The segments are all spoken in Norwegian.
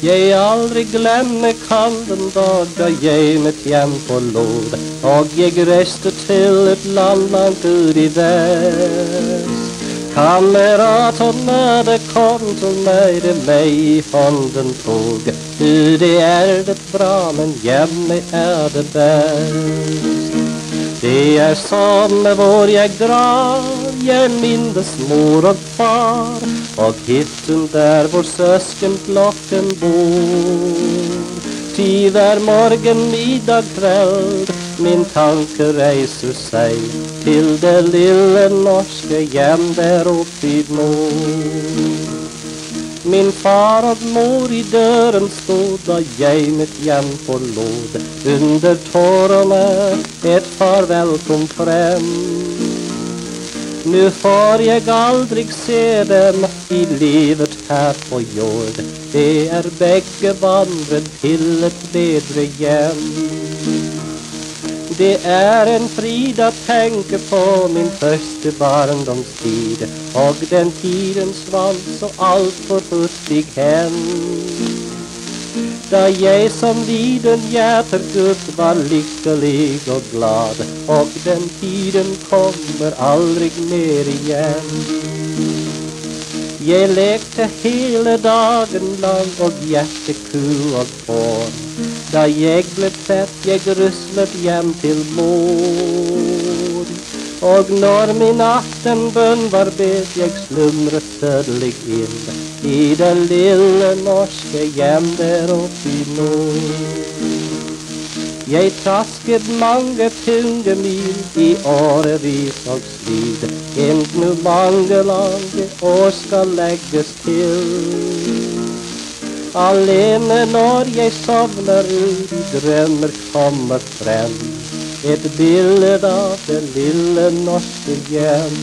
Jeg aldri glemmer kalden dag da jeg mitt hjem forlod, og jeg reiste til et land langt ut i vest. Kameratene det kom til meg, det meg i hånden tog. Ute er det bra, men hjemme er det best. Det sommer hvor jeg drar, jeg minnes mor og far, og hytten der hvor søskenflokken bor. Ty hver morgen, middag, kveld, min tanke reiser seg til det lille norske hjem der oppe i nord. Min far og mor i døren stod da jeg mitt hjem forlod. Under tårene et farvel kom frem. Nu får jeg aldri se dem i livet her på jord. Det begge vandret til et bedre hjem. Det en fryd å tenke på min første barndomstid, og den tiden svant så alt for hurtig hen. Da jeg som liten hjertegutt var lykkelig og glad, og den tiden kommer aldri mer igjen. Jeg lekte hele dagen lang og gjette ku og får. Da jeg ble født, jeg ruslet hjem til mor. Og når min aftenbønn var bedt, jeg slumret sødelig inn i det lille norske hjem der oppe i nord. Jeg trasket mange tunge mil i årevis og slitt, enten mange lange år skal legges til. Alene når jeg sovner ut, i drømmer kommer frem et bilde av det lille norske hjem.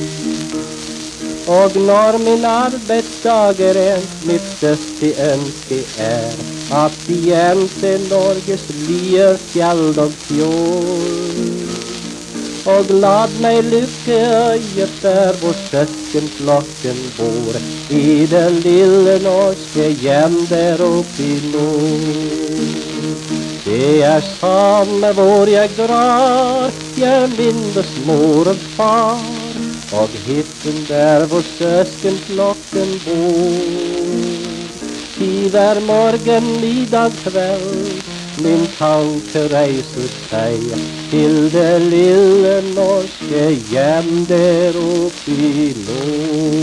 Og når min arbeidsdag endt, mitt største ønske at hjem til Norges lyer, fjell og fjord. Og lad meg lukke øyet der hvor søskenflokken bor, i det lille norske hjem der oppe i nord. Det samme hvor jeg drar, jeg minnes mor og far, og hytten der hvor søskenflokken bor. Ty hver morgen, middag, kveld, min tanke reiser seg til det lille norske hjem der oppe i nord.